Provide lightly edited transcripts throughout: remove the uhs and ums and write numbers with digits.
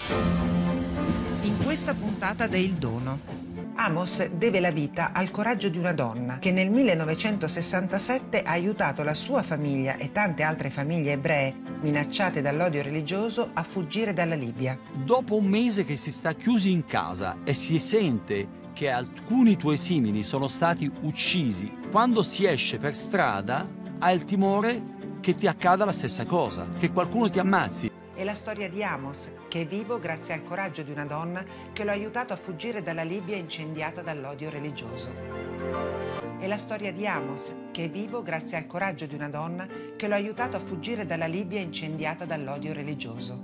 In questa puntata de Il Dono. Amos deve la vita al coraggio di una donna che nel 1967 ha aiutato la sua famiglia e tante altre famiglie ebree minacciate dall'odio religioso a fuggire dalla Libia. Dopo un mese che si sta chiusi in casa e si sente che alcuni tuoi simili sono stati uccisi, quando si esce per strada hai il timore che ti accada la stessa cosa, che qualcuno ti ammazzi. È la storia di Amos, che è vivo grazie al coraggio di una donna che lo ha aiutato a fuggire dalla Libia incendiata dall'odio religioso. È la storia di Amos, che è vivo grazie al coraggio di una donna che lo ha aiutato a fuggire dalla Libia incendiata dall'odio religioso.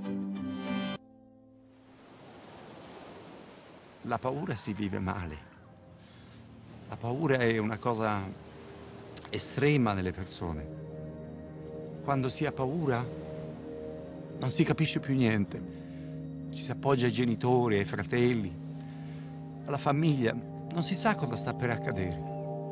La paura si vive male. La paura è una cosa estrema nelle persone. Quando si ha paura non si capisce più niente. Ci si appoggia ai genitori, ai fratelli, alla famiglia. Non si sa cosa sta per accadere.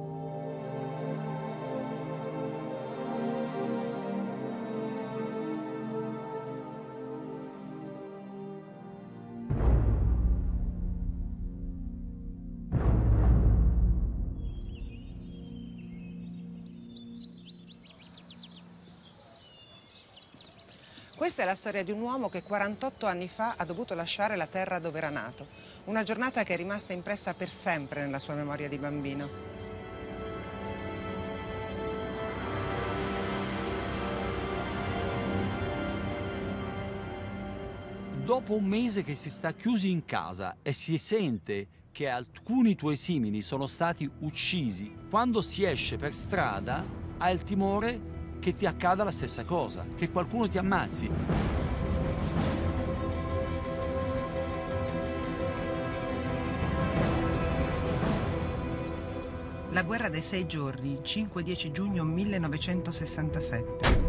Questa è la storia di un uomo che 48 anni fa ha dovuto lasciare la terra dove era nato. Una giornata che è rimasta impressa per sempre nella sua memoria di bambino. Dopo un mese che si sta chiusi in casa e si sente che alcuni tuoi simili sono stati uccisi, quando si esce per strada hai il timore che ti accada la stessa cosa, che qualcuno ti ammazzi. La guerra dei 6 giorni, 5-10 giugno 1967.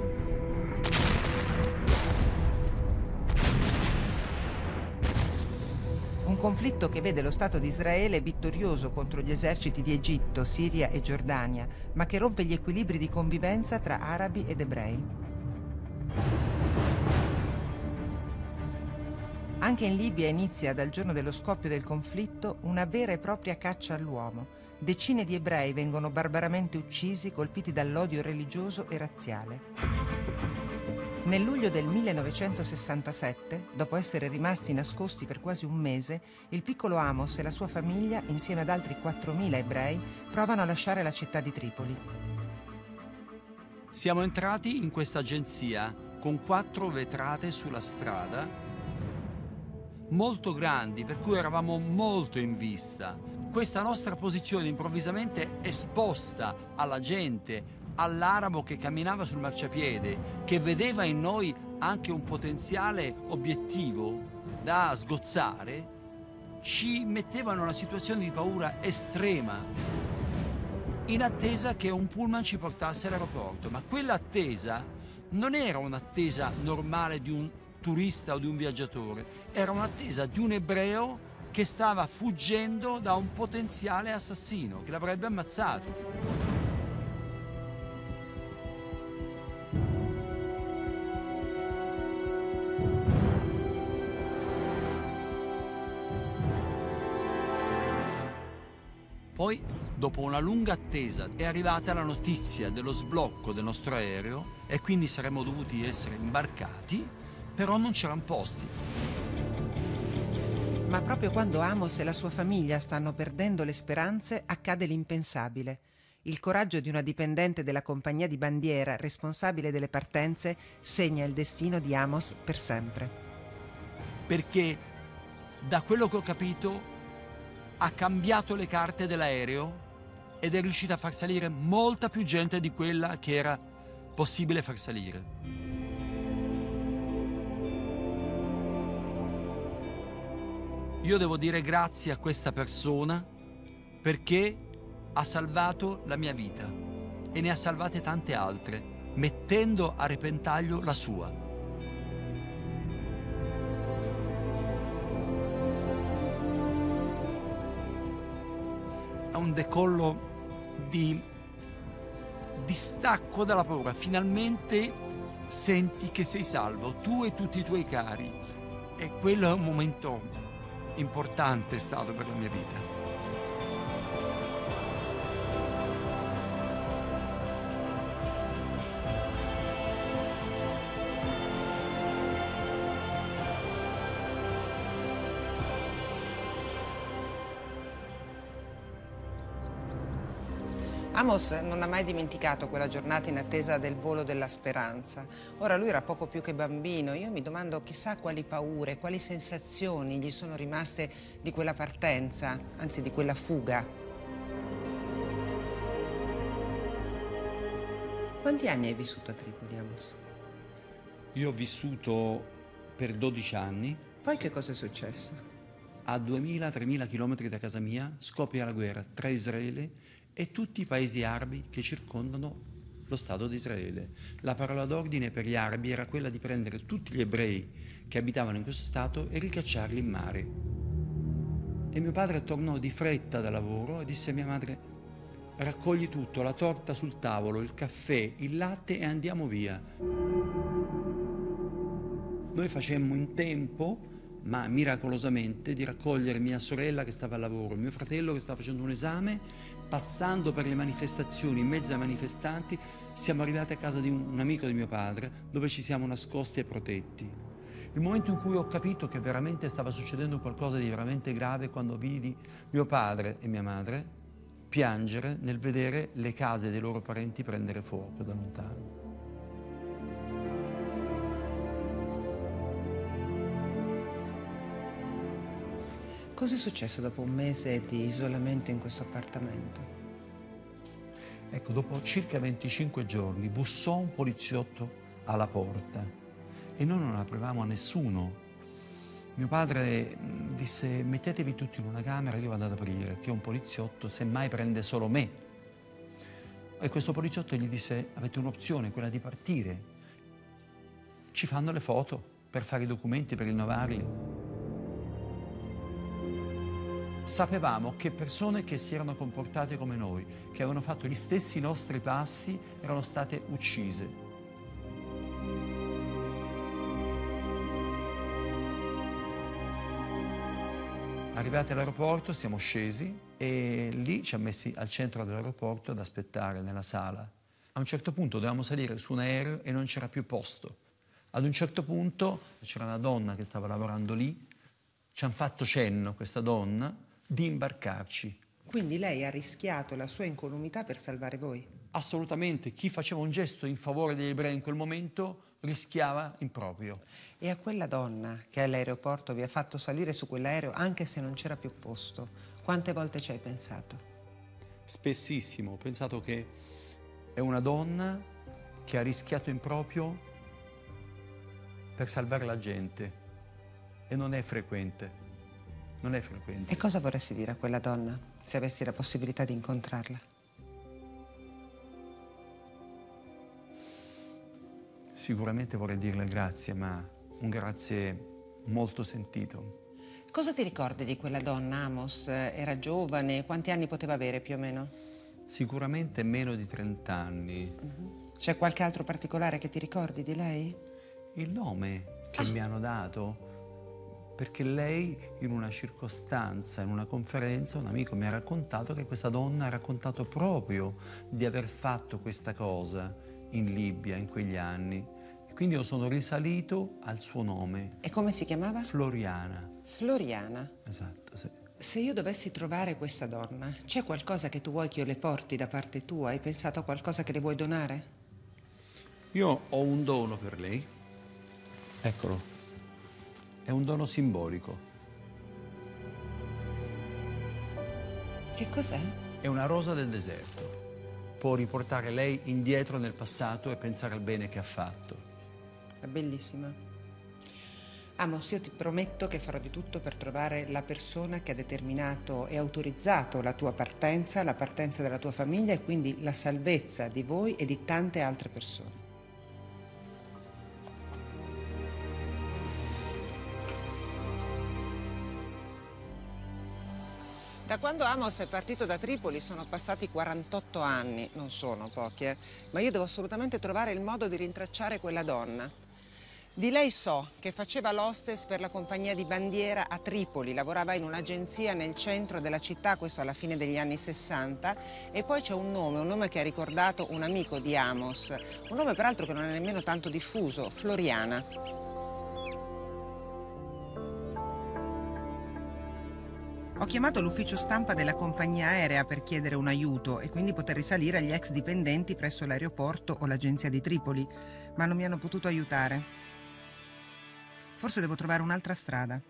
Un conflitto che vede lo Stato di Israele vittorioso contro gli eserciti di Egitto, Siria e Giordania, ma che rompe gli equilibri di convivenza tra arabi ed ebrei. Anche in Libia inizia, dal giorno dello scoppio del conflitto, una vera e propria caccia all'uomo. Decine di ebrei vengono barbaramente uccisi, colpiti dall'odio religioso e razziale. Nel luglio del 1967, dopo essere rimasti nascosti per quasi un mese, il piccolo Amos e la sua famiglia, insieme ad altri 4.000 ebrei, provano a lasciare la città di Tripoli. Siamo entrati in questa agenzia con 4 vetrate sulla strada, molto grandi, per cui eravamo molto in vista. Questa nostra posizione improvvisamente esposta alla gente, all'arabo che camminava sul marciapiede, che vedeva in noi anche un potenziale obiettivo da sgozzare, ci metteva in una situazione di paura estrema, in attesa che un pullman ci portasse all'aeroporto. Ma quell'attesa non era un'attesa normale di un turista o di un viaggiatore, era un'attesa di un ebreo che stava fuggendo da un potenziale assassino che l'avrebbe ammazzato. Poi, dopo una lunga attesa, è arrivata la notizia dello sblocco del nostro aereo e quindi saremmo dovuti essere imbarcati, però non c'erano posti. Ma proprio quando Amos e la sua famiglia stanno perdendo le speranze, accade l'impensabile. Il coraggio di una dipendente della compagnia di bandiera, responsabile delle partenze, segna il destino di Amos per sempre. Perché, da quello che ho capito, ha cambiato le carte dell'aereo ed è riuscita a far salire molta più gente di quella che era possibile far salire. Io devo dire grazie a questa persona perché ha salvato la mia vita e ne ha salvate tante altre, mettendo a repentaglio la sua. È un decollo di distacco dalla paura. Finalmente senti che sei salvo, tu e tutti i tuoi cari. E quello è un momento importante stato per la mia vita. Amos non ha mai dimenticato quella giornata in attesa del volo della speranza. Ora lui era poco più che bambino. Io mi domando chissà quali paure, quali sensazioni gli sono rimaste di quella partenza, anzi di quella fuga. Quanti anni hai vissuto a Tripoli, Amos? Io ho vissuto per 12 anni. Poi che cosa è successo? A 2000-3000 chilometri da casa mia scoppia la guerra tra Israele e tutti i paesi arabi che circondano lo Stato di Israele. La parola d'ordine per gli arabi era quella di prendere tutti gli ebrei che abitavano in questo Stato e ricacciarli in mare. E mio padre tornò di fretta da lavoro e disse a mia madre: raccogli tutto, la torta sul tavolo, il caffè, il latte e andiamo via. Noi facemmo in tempo, ma miracolosamente, di raccogliere mia sorella che stava al lavoro, mio fratello che stava facendo un esame. Passando per le manifestazioni, in mezzo ai manifestanti, siamo arrivati a casa di un amico di mio padre, dove ci siamo nascosti e protetti. Il momento in cui ho capito che veramente stava succedendo qualcosa di veramente grave è quando vidi mio padre e mia madre piangere nel vedere le case dei loro parenti prendere fuoco da lontano. Cosa è successo dopo un mese di isolamento in questo appartamento? Ecco, dopo circa 25 giorni bussò un poliziotto alla porta e noi non aprivamo a nessuno. Mio padre disse: mettetevi tutti in una camera, io vado ad aprire, che un poliziotto semmai prende solo me. E questo poliziotto gli disse: avete un'opzione, quella di partire. Ci fanno le foto per fare i documenti, per rinnovarli. Sapevamo che persone che si erano comportate come noi, che avevano fatto gli stessi nostri passi, erano state uccise. Arrivati all'aeroporto siamo scesi e lì ci ha messi al centro dell'aeroporto ad aspettare nella sala. A un certo punto dovevamo salire su un aereo e non c'era più posto. Ad un certo punto c'era una donna che stava lavorando lì, ci hanno fatto cenno, questa donna, di imbarcarci. Quindi lei ha rischiato la sua incolumità per salvare voi? Assolutamente, chi faceva un gesto in favore degli ebrei in quel momento rischiava in proprio. E a quella donna che all'aeroporto vi ha fatto salire su quell'aereo anche se non c'era più posto, quante volte ci hai pensato? Spessissimo, ho pensato che è una donna che ha rischiato in proprio per salvare la gente e non è frequente. Non è frequente. E cosa vorresti dire a quella donna se avessi la possibilità di incontrarla? Sicuramente vorrei dirle grazie, ma un grazie molto sentito. Cosa ti ricordi di quella donna, Amos? Era giovane? Quanti anni poteva avere più o meno? Sicuramente meno di 30 anni. C'è qualche altro particolare che ti ricordi di lei? Il nome che mi hanno dato, perché lei in una circostanza, in una conferenza, un amico mi ha raccontato che questa donna ha raccontato proprio di aver fatto questa cosa in Libia in quegli anni. E quindi io sono risalito al suo nome. E come si chiamava? Floriana. Floriana. Esatto, sì. Se io dovessi trovare questa donna, c'è qualcosa che tu vuoi che io le porti da parte tua? Hai pensato a qualcosa che le vuoi donare? Io ho un dono per lei. Eccolo. È un dono simbolico. Che cos'è? È una rosa del deserto. Può riportare lei indietro nel passato e pensare al bene che ha fatto. È bellissima. Amos, io ti prometto che farò di tutto per trovare la persona che ha determinato e autorizzato la tua partenza, la partenza della tua famiglia e quindi la salvezza di voi e di tante altre persone. Da quando Amos è partito da Tripoli sono passati 48 anni, non sono pochi, ma io devo assolutamente trovare il modo di rintracciare quella donna. Di lei so che faceva l'hostess per la compagnia di bandiera a Tripoli, lavorava in un'agenzia nel centro della città, questo alla fine degli anni 60, e poi c'è un nome che ha ricordato un amico di Amos, un nome peraltro che non è nemmeno tanto diffuso, Floriana. Ho chiamato l'ufficio stampa della compagnia aerea per chiedere un aiuto e quindi poter risalire agli ex dipendenti presso l'aeroporto o l'agenzia di Tripoli, ma non mi hanno potuto aiutare. Forse devo trovare un'altra strada.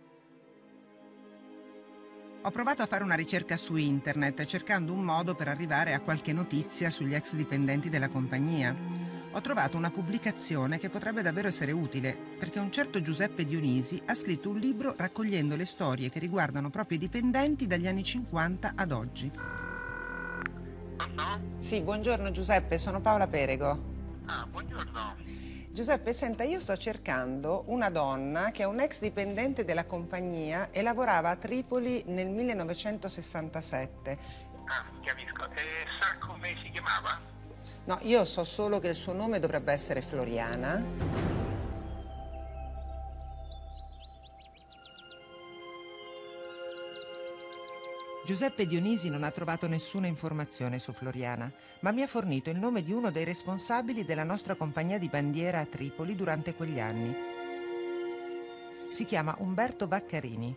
Ho provato a fare una ricerca su internet cercando un modo per arrivare a qualche notizia sugli ex dipendenti della compagnia. Ho trovato una pubblicazione che potrebbe davvero essere utile, perché un certo Giuseppe Dionisi ha scritto un libro raccogliendo le storie che riguardano proprio i dipendenti dagli anni 50 ad oggi. No? Sì, buongiorno Giuseppe, sono Paola Perego. Ah, buongiorno. Giuseppe, senta, io sto cercando una donna che è un ex dipendente della compagnia e lavorava a Tripoli nel 1967. Ah, capisco. E sa come si chiamava? No, io so solo che il suo nome dovrebbe essere Floriana. Giuseppe Dionisi non ha trovato nessuna informazione su Floriana, ma mi ha fornito il nome di uno dei responsabili della nostra compagnia di bandiera a Tripoli durante quegli anni. Si chiama Umberto Vaccarini.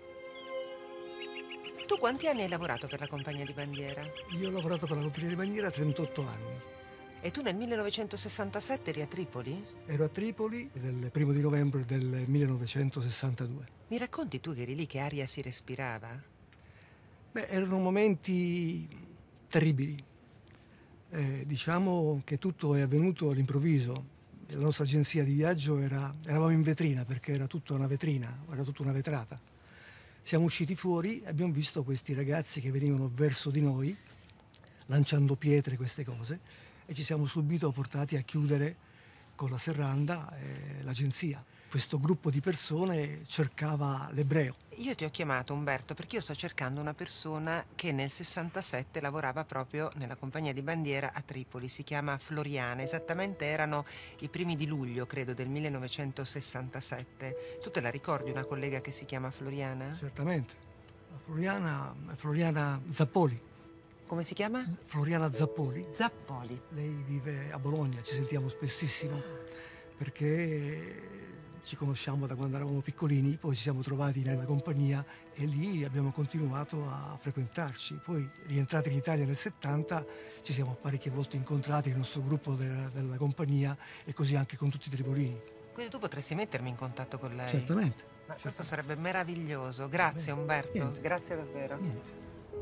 Tu quanti anni hai lavorato per la compagnia di bandiera? Io ho lavorato per la compagnia di bandiera 38 anni. E tu nel 1967 eri a Tripoli? Ero a Tripoli il 1° di novembre del 1962. Mi racconti tu che eri lì, che aria si respirava? Beh, erano momenti terribili. Diciamo che tutto è avvenuto all'improvviso. La nostra agenzia di viaggio eravamo in vetrina perché era tutta una vetrina, era tutta una vetrata. Siamo usciti fuori e abbiamo visto questi ragazzi che venivano verso di noi, lanciando pietre, queste cose, e ci siamo subito portati a chiudere con la serranda l'agenzia. Questo gruppo di persone cercava l'ebreo. Io ti ho chiamato, Umberto, perché io sto cercando una persona che nel 67 lavorava proprio nella compagnia di bandiera a Tripoli. Si chiama Floriana. Esattamente erano i primi di luglio, credo, del 1967. Tu te la ricordi una collega che si chiama Floriana? Certamente. La Floriana Zappoli. Come si chiama? Floriana Zappoli. Zappoli. Lei vive a Bologna, ci sentiamo spessissimo perché ci conosciamo da quando eravamo piccolini, poi ci siamo trovati nella compagnia e lì abbiamo continuato a frequentarci. Poi, rientrati in Italia nel 70, ci siamo parecchie volte incontrati, il nostro gruppo della compagnia, e così anche con tutti i tripolini. Quindi tu potresti mettermi in contatto con lei? Certamente. Ma questo sarebbe meraviglioso. Grazie, Umberto. Niente. Grazie davvero. Niente.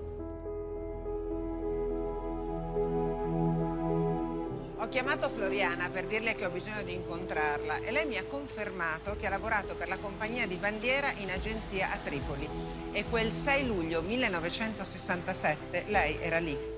Ho chiamato Floriana per dirle che ho bisogno di incontrarla e lei mi ha confermato che ha lavorato per la compagnia di bandiera in agenzia a Tripoli e quel 6 luglio 1967 lei era lì.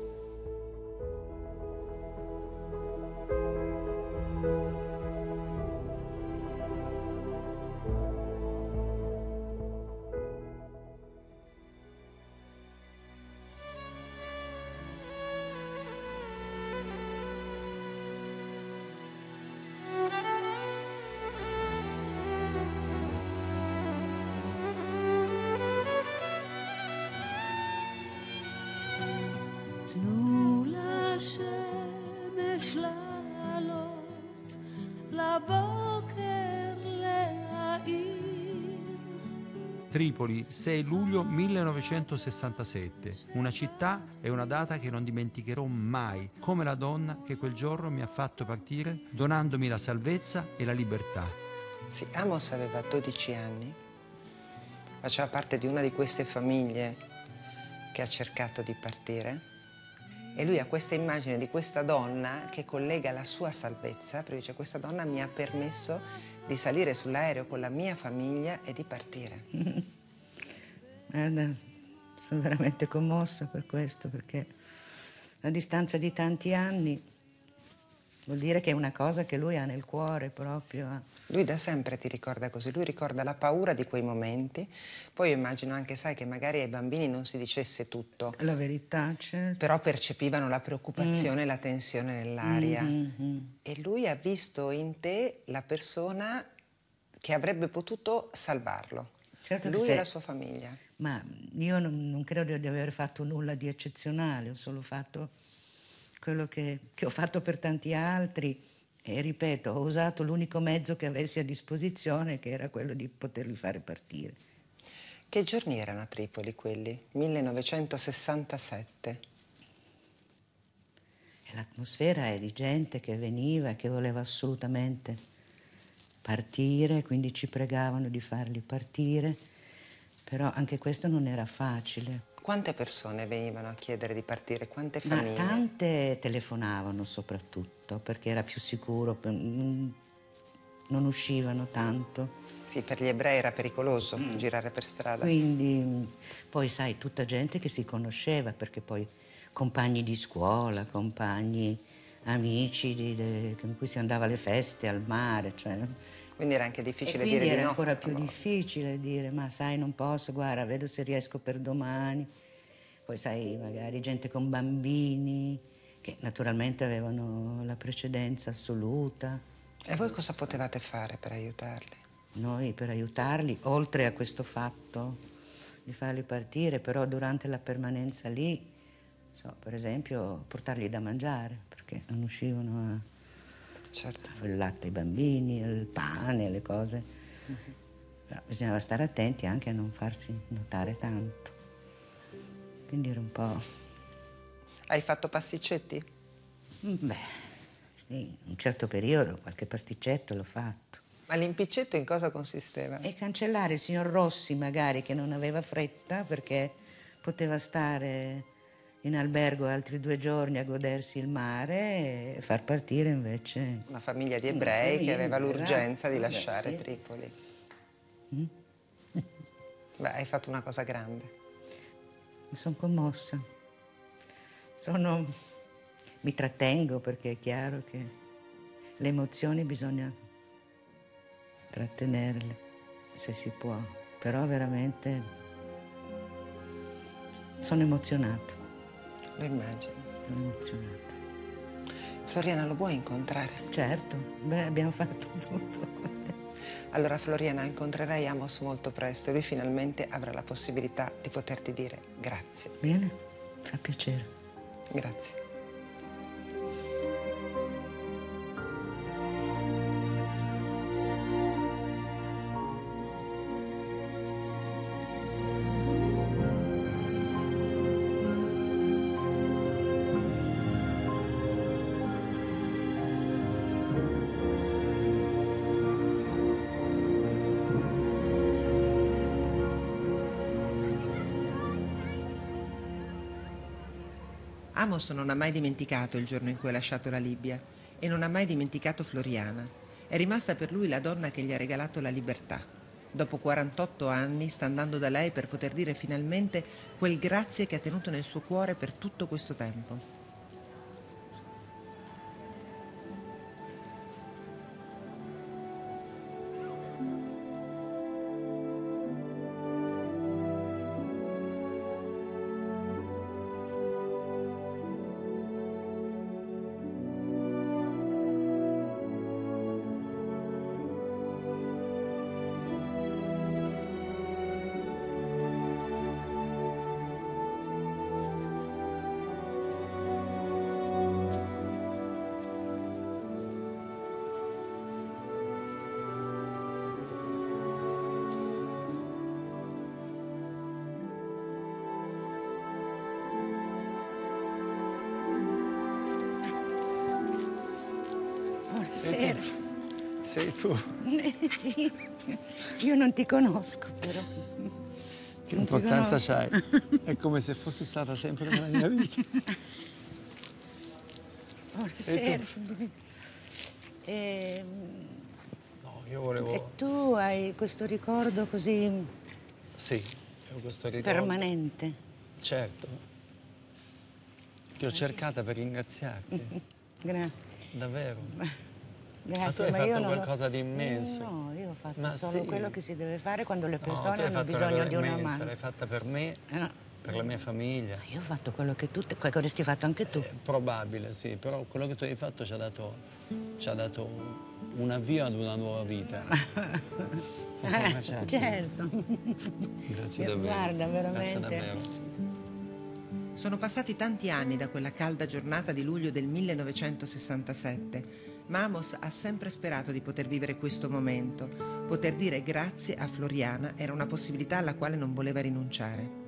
תנו לשמש לעלות, לבוקר להאיר. Tripoli, 6 luglio 1967. Una città e una data che non dimenticherò mai, come la donna che quel giorno mi ha fatto partire donandomi la salvezza e la libertà. Sì, Amos aveva 12 anni, faceva parte di una di queste famiglie che ha cercato di partire e lui ha questa immagine di questa donna che collega la sua salvezza, perché dice: questa donna mi ha permesso di salire sull'aereo con la mia famiglia e di partire. Guarda, sono veramente commossa per questo, perché a distanza di tanti anni Vuol dire che è una cosa che lui ha nel cuore proprio. Lui da sempre ti ricorda così, lui ricorda la paura di quei momenti. Poi io immagino anche, sai, che magari ai bambini non si dicesse tutto, La verità, certo. però percepivano la preoccupazione e la tensione nell'aria. E lui ha visto in te la persona che avrebbe potuto salvarlo. Certo che Lui se- e la sua famiglia. Ma io non credo di aver fatto nulla di eccezionale, ho solo fatto quello che ho fatto per tanti altri e ripeto, ho usato l'unico mezzo che avessi a disposizione, che era quello di poterli fare partire. Che giorni erano a Tripoli quelli? 1967. E l'atmosfera è di gente che veniva, che voleva assolutamente partire, quindi ci pregavano di farli partire, però anche questo non era facile. Quante persone venivano a chiedere di partire? Quante Ma famiglie? tante telefonavano soprattutto, perché era più sicuro, non uscivano tanto. Sì, per gli ebrei era pericoloso girare per strada. Quindi, poi sai, tutta gente che si conosceva, perché poi compagni di scuola, compagni, amici con cui si andava alle feste, al mare, cioè. Quindi era anche difficile E dire quindi di era no. ancora più Allora, difficile dire, ma sai, non posso, guarda, vedo se riesco per domani. Poi sai, magari gente con bambini, che naturalmente avevano la precedenza assoluta. E voi cosa potevate fare per aiutarli? Noi per aiutarli, oltre a questo fatto di farli partire, però durante la permanenza lì, per esempio, portargli da mangiare, perché non uscivano Certo. il latte ai bambini, il pane, le cose. Però bisognava stare attenti anche a non farsi notare tanto. Quindi era un po'... Hai fatto pasticcetti? Beh, sì, un certo periodo qualche pasticcetto l'ho fatto. Ma l'impicetto in cosa consisteva? E cancellare il signor Rossi, magari, che non aveva fretta perché poteva stare in albergo altri 2 giorni a godersi il mare e far partire invece Una famiglia di una ebrei che famiglia, aveva l'urgenza di esatto, lasciare sì. Tripoli. Beh, hai fatto una cosa grande. Mi sono commossa. Mi trattengo perché è chiaro che le emozioni bisogna trattenerle, se si può. Però veramente sono emozionata. Lo immagino. Sono emozionata. Floriana, lo vuoi incontrare? Certo, beh, abbiamo fatto tutto. Allora, Floriana, incontrerai Amos molto presto e lui finalmente avrà la possibilità di poterti dire grazie. Bene, fa piacere. Grazie. Amos non ha mai dimenticato il giorno in cui ha lasciato la Libia e non ha mai dimenticato Floriana. È rimasta per lui la donna che gli ha regalato la libertà. Dopo 48 anni sta andando da lei per poter dire finalmente quel grazie che ha tenuto nel suo cuore per tutto questo tempo. Buonasera. Sei tu. Sì, io non ti conosco, però. Che Non ti importanza conosco. c'hai? È come se fossi stata sempre nella mia vita. Buonasera. E, No, io volevo... e tu hai questo ricordo così Sì, ho questo ricordo. permanente. Certo. Ti ho cercata per ringraziarti. Grazie. Davvero? Grazie, Ma tu hai io fatto non ho- qualcosa di immenso. No, io ho fatto Ma solo sì. quello che si deve fare quando le No, persone tu hai hanno fatto una bisogno cosa di una immensa, mano. l'hai fatta per me, No, per la mia famiglia. io ho fatto quello che tu, quello che avresti fatto anche tu. Probabile, sì, però quello che tu hai fatto ci ha dato un avvio ad una nuova vita. Possiamo lasciarti? Certo. Grazie davvero. Guarda, veramente. Grazie davvero. Sono passati tanti anni da quella calda giornata di luglio del 1967, ma Amos ha sempre sperato di poter vivere questo momento. Poter dire grazie a Floriana era una possibilità alla quale non voleva rinunciare.